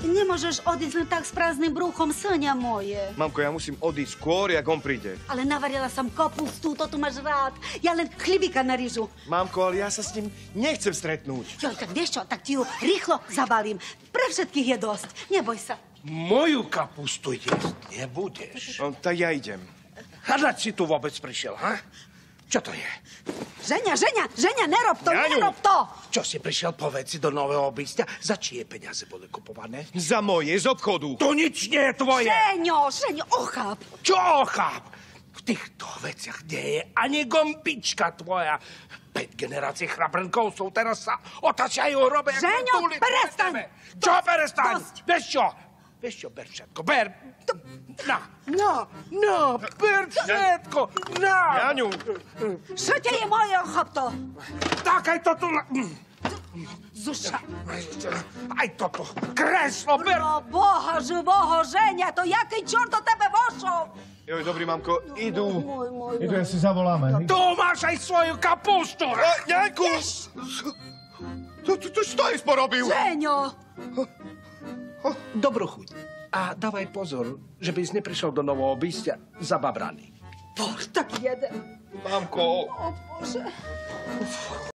nemôžeš odísť len tak s prázdnym brúchom, Sonia moje. Mamko, ja musím odísť skôr, jak on príde. Ale navarila som kapustu, to tu máš rád. Ja len chlibika na ryžu. Mamko, ale ja sa s ním nechcem stretnúť. Jo, tak vieš čo, tak ti ju rýchlo zabalím. Pre všetkých je dosť, neboj sa. Moju kapustu jesť nebudeš. No, tak ja idem. A na si tu vôbec prišiel, ha? Čo to je? Ženia, nerob to, Jaňu! nerob to! Čo si prišiel po veci do nového obístia? Za čie peniaze boli kupované? Za moje, z obchodu. To nič nie je tvoje. Žeňo, ocháp. Čo cháp? V týchto veciach nie je ani gombička tvoja. 5 generácií chrabrnkov sú teraz sa otačajú robe. Žeňo, prestaň! Čo prestaň? Dosť. Vieš čo, ber všetko, ber. No, ber všetko, na. Jaňu, Šute je moje, ochop to. Tak aj toto, Zuša. aj toto, kreslo, ber. Pro Boha živého, Ženia, to jaký čort do tebe vošol? joj, dobrý, mamko, idú. Idu, ja si zavoláme. Tu máš aj svoju kapustu. Jaňku! To čo je porobil? Žeňo. Dobrú chuť. A dávaj pozor, že by si neprišiel do nového obístia zababraný. Boh, tak jeden. Mamko. O Bože.